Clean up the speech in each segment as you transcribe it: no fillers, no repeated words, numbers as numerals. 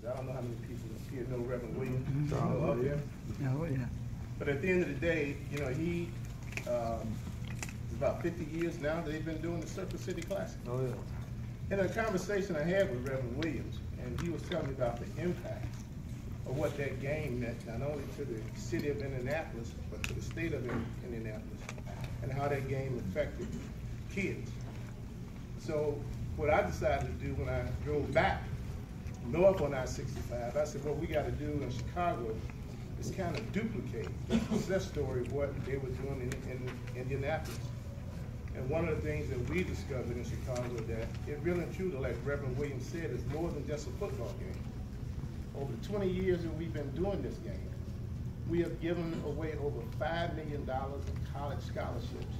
I don't know how many people here know Reverend Williams. Know of him. Oh, yeah. But at the end of the day, you know, he it's about 50 years now that they've been doing the Circuit City Classic. Oh, yeah. In a conversation I had with Reverend Williams, and he was telling me about the impact of what that game meant, not only to the city of Indianapolis, but to the state of Indianapolis, and how that game affected kids. So what I decided to do when I drove back north on I-65, I said, what we got to do in Chicago is kind of duplicate the success story of what they were doing in Indianapolis. And one of the things that we discovered in Chicago that it really and truly, like Reverend Williams said, is more than just a football game. Over the 20 years that we've been doing this game, we have given away over $5 million in college scholarships.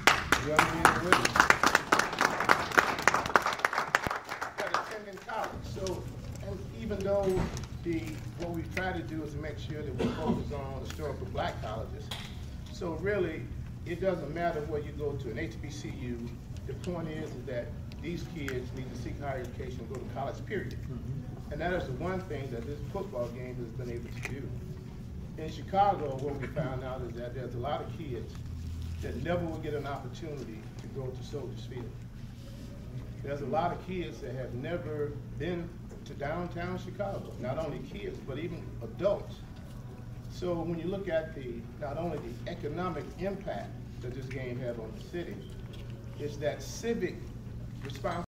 That attending college. So, and even though what we try to do is to make sure that we focus on historical black colleges, so really, it doesn't matter where you go to, an HBCU, the point is that these kids need to seek higher education and go to college, period. And that is the one thing that this football game has been able to do. In Chicago, what we found out is that there's a lot of kids that never will get an opportunity to go to Soldiers Field. There's a lot of kids that have never been to downtown Chicago, not only kids, but even adults. So when you look at not only the economic impact that this game had on the city, it's that civic responsibility